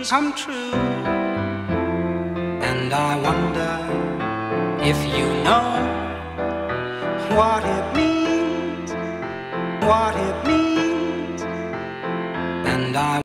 come true. And I wonder if you know what it means, what it means. And I